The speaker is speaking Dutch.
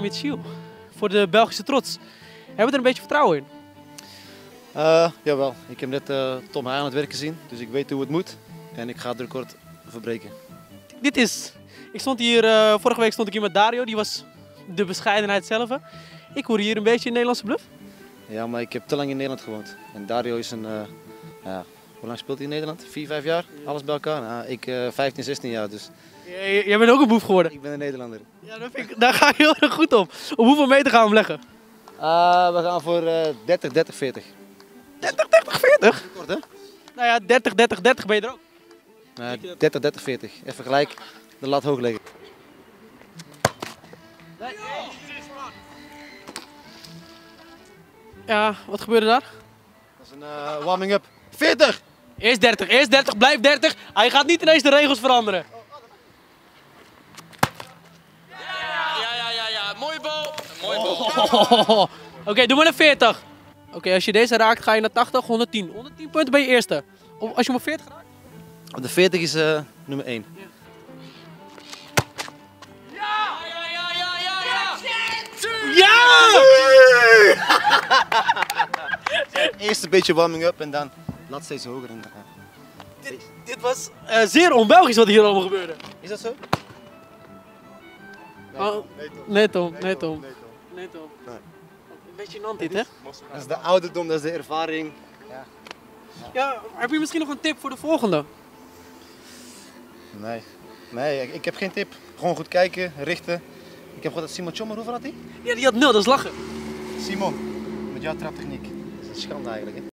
David Schiel. Voor de Belgische trots. Hebben we er een beetje vertrouwen in? Jawel, ik heb net Tom Haaien aan het werk gezien, dus ik weet hoe het moet. En ik ga het record verbreken. Dit is... Ik stond hier, vorige week stond ik hier met Dario, die was de bescheidenheid zelf. Ik hoor hier een beetje een Nederlandse bluff. Ja, maar ik heb te lang in Nederland gewoond. En Dario is een... hoe lang speelt hij in Nederland? 4, 5 jaar? Alles bij elkaar? Nou, ik 15, 16 jaar, dus... Jij bent ook een boef geworden. Ik ben een Nederlander. Ja, daar ga je heel erg goed op. Op hoeveel meter gaan we hem leggen? We gaan voor 30, 30, 40. 30, 30, 40? Kort, hè? Nou ja, 30, 30, 30 ben je er ook. 30, 30, 40. Even gelijk de lat hoog leggen. Ja, wat gebeurde daar? Dat is een warming-up. 40! Eerst 30, blijf 30. Hij gaat niet ineens de regels veranderen. Ja. Mooie bal. Mooie bal. Oké, doe maar een 40. Oké, als je deze raakt ga je naar 80, 110. 110 punten ben je eerste. Als je hem op 40 raakt? Op de 40 is nummer 1. Ja! Eerst een beetje warming-up en dan lat steeds hoger. En, Dit was zeer on-Belgisch wat hier allemaal gebeurde. Is dat zo? Nee, Tom. Een beetje gênant dit, hè? Dat is de ouderdom, dat is de ervaring. Ja, heb je misschien nog een tip voor de volgende? Nee, ik heb geen tip. Gewoon goed kijken, richten. Ik heb gehoord dat Simon Tjommer, hoeveel had hij? Ja, die had 0, dat is lachen. Simon, met jouw traptechniek. Dat is een schande eigenlijk, hè?